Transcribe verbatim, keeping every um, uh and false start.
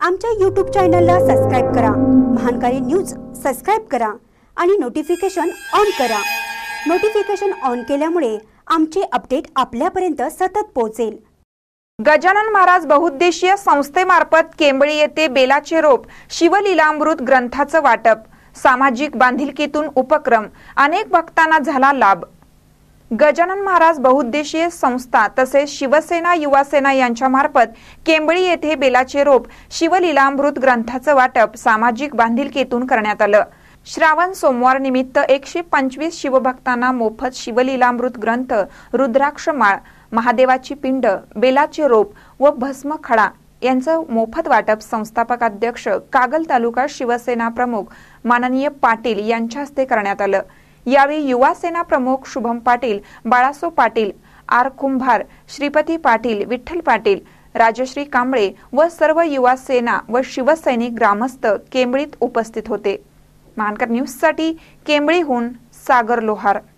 आमच्या यूट्यूब चॅनलला सबस्क्राइब करा, महानकारी न्यूज सबस्क्राइब करा आणि नोटिफिकेशन ऑन करा। नोटिफिकेशन ऑन केल्यामुळे आमचे अपडेट आपल्यापर्यंत सतत पोहोचेल। गजानन महाराज बहुउद्देशीय संस्थेमार्फत केंबळी येथे बेलाचे रोप शिवलीलामृत ग्रंथाचं वाटप, सामाजिक बांधिलकीतून उपक्रम, अनेक भक्तांना झाला लाभ। गजानन महाराज बहुउद्देशीय संस्था तसेच शिवसेना युवा सेना यांच्या मार्फत केंबळी येथे बेलाचे रोप शिवलीलामृत ग्रंथाचं वाटप सामाजिक बांधिलकीतून करण्यात आलं। श्रावण सोमवार निमित्त एकशे पंचवीस शिवभक्तांना मोफत शिवलीलामृत ग्रंथ, रुद्राक्ष माळ, महादेवाची पिंड, बेलाचे रोप व भस्म खडा यांचं मोफत वाटप संस्थापक अध्यक्ष कागल तालुका शिवसेना प्रमुख माननीय पाटील यांच्या हस्ते करण्यात आलं। यावेळी युवा सेना प्रमुख शुभम पाटील, बाळासो पाटील, आर कुंभार, श्रीपती पाटील, विठ्ठल पाटील, राजश्री कांबळे व सर्व युवा सेना व शिवसैनिक ग्रामस्थ केंबळीत उपस्थित होते। महानकर न्यूज साठी केंबळीहून सागर लोहार।